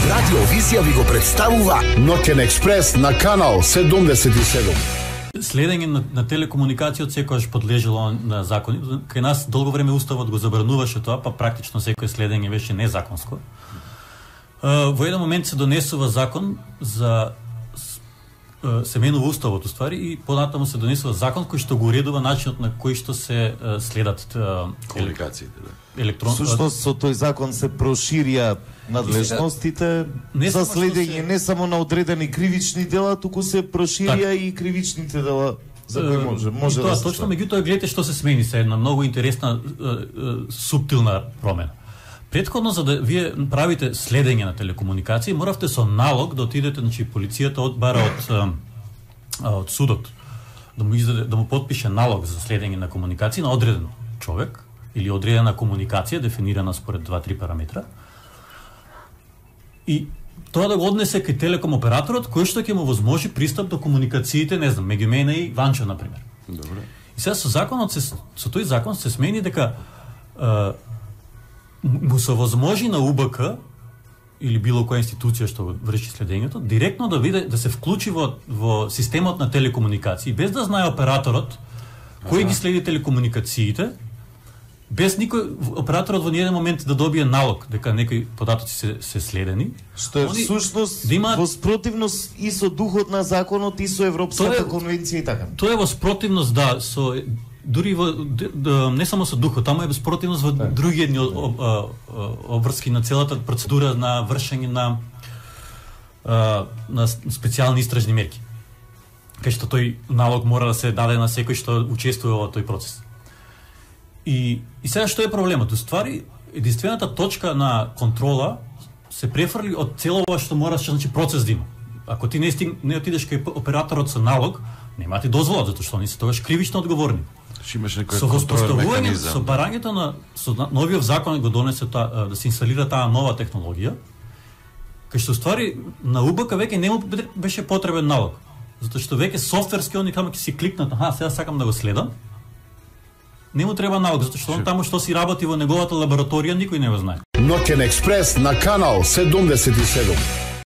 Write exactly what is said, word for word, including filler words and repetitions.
Радио Визија ви го представува Ноќен експрес на канал седумдесет и седум. Следење на, на телекомуникацијот секогаш подлежело на закони. Кај нас долго време уставот го забрануваше тоа, па практично секој следење беше незаконско. Во еден момент се донесува закон за се менува уставот уствари и понатаму се донесува закон кој што го уредува начинот на кој што се следат комуникациите, да. Електрон... Сушност со тој закон се проширија надлежностите не за само следење се... не само на одредени кривични дела, туку се проширија так. и кривичните дела за кои може може тоа, да се точно, меѓутоа гледате што се смени, се една многу интересна суптилна промена. Претходно, за да вие правите следење на телекомуникации, моравте со налог да отидете, значи полицијата одбара од од судот да му издаде, да му подпише налог за следење на комуникации на одреден човек или одредена комуникација дефинирана според два-три параметра. И тоа да го однесе кај телеком операторот кој што ќе му возможи пристап до комуникациите, не знам, меѓу мене и Ванчо на пример. Добре. И сега со законот се со тој закон се смени дека е, му се возможи на У Б К или било која институција што врши следењето директно да види да се вклучи во во системот на телекомуникации без да знае операторот кој ги следи телекомуникациите, без никој операторот во ниеден момент да добие налог дека некои податоци се се следени, што е всушност да има... во спротивност и со духот на законот и со Европската е... конвенција и така. Тоа е во спротивност, да, со дури во да, не само со духот, таму е во спротивност во да. други едни обврски на целата процедура на вршење на а, на специјални истражни мерки. Кај што тој налог мора да се даде на секој што учествува во тој процес. И, и сега што е проблемот? Уствари, единствената точка на контрола се префрли од целова што мораш, значи процес да има. Ако ти не, стиг, не отидеш кај операторот со налог, нема ти дозвола, затоа што они се тогаш кривично одговорни. Со воспоставување, со барањето на со новиот закон го донесе та, да се инсталира таа нова технологија, кај што ствари на У Б К веќе не му беше потребен налог. Затоа што веќе софтверски они камо ќе си кликнат, аха, сега сакам да го следам. Не му треба налог, затоа што он таму што си работи во неговата лабораторија никој не го знае. Ноќен експрес на канал седумдесет и седум.